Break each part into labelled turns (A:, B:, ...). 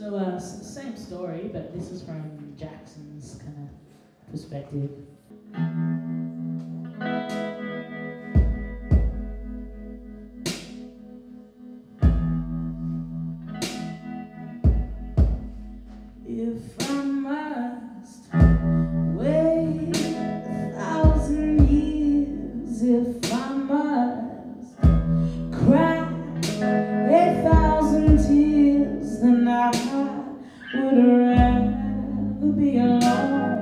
A: Same story, but this is from Jackson's kind of perspective. If I must wait 1,000 years, if I must cry 8,000 tears, then I would rather be alone.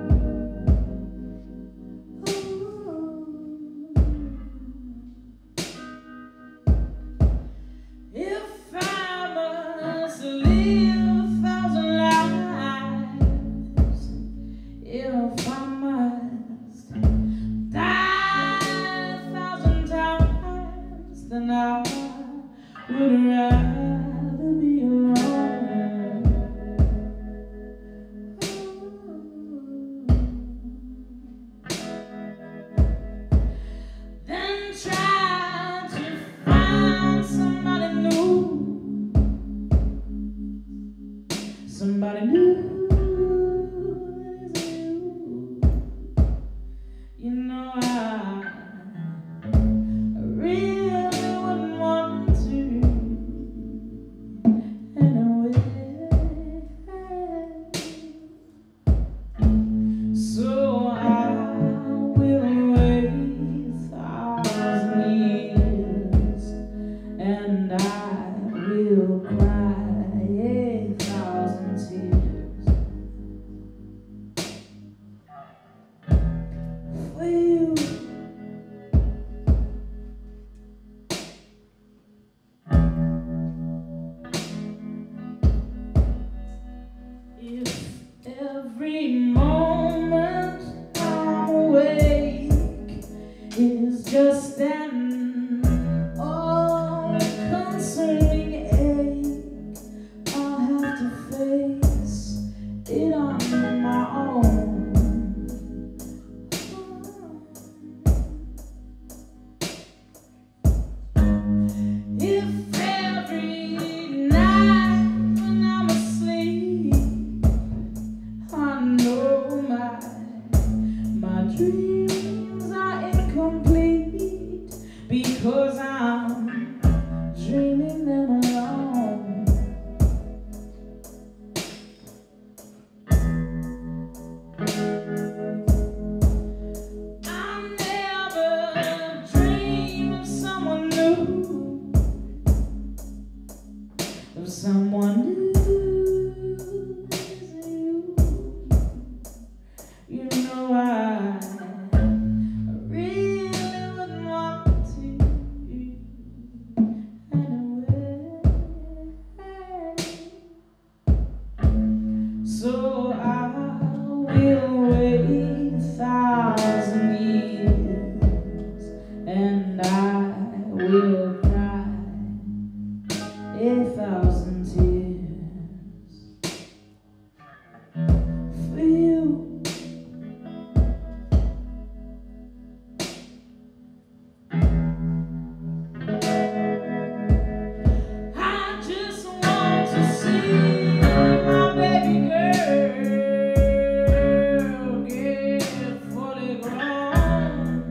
A: If I must live 1,000 lives, if I must die 1,000 times, then I would rather be alone. Then try to find somebody new, somebody new that isn't you. You know I really wouldn't want to anyway. So I will wait 1,000 years, and I will cry 8,000 tears for you. If every moment I'm awake is just an all-consuming ache, I'll have to face it on my own. If every night when I'm asleep I know my dreams are incomplete because I'm dreaming them alone. I never dream of someone new, of someone new. You know I really wouldn't want to anyway. So I will wait 1,000 years, and I will cry 8,000 tears for you. I just want to see my baby girl get fully grown.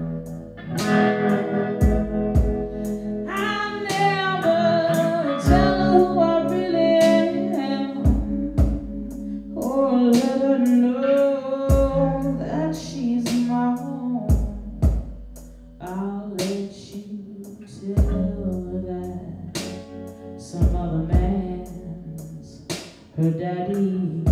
A: I never tell her who I really am, or let her know that she's my own. I'll let you tell her that some other man's her daddy.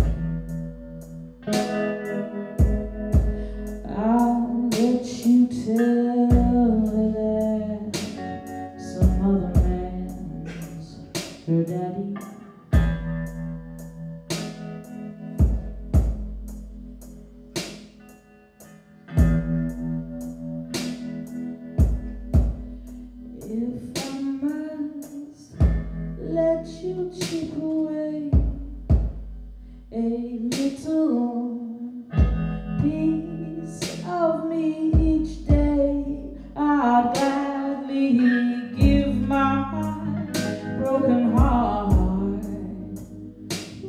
A: I'll let you tell her that some other man's her daddy. If I must let you chip away a little piece of me each day, I'd gladly give my broken heart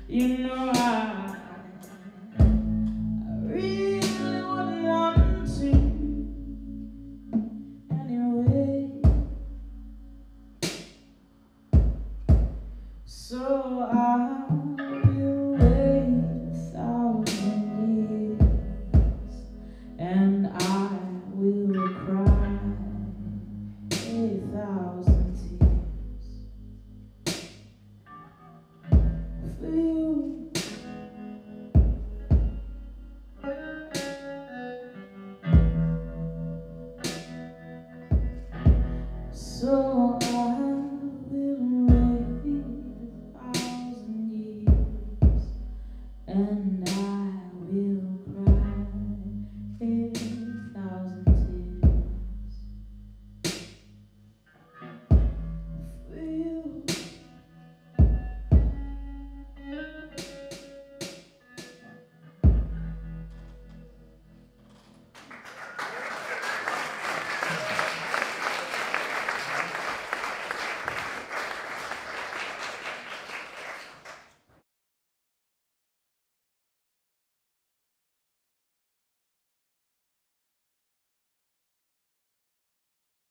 A: You know I really wouldn't want to anyway. So I will wait 1,000 years, and I will cry 1,000 tears for you.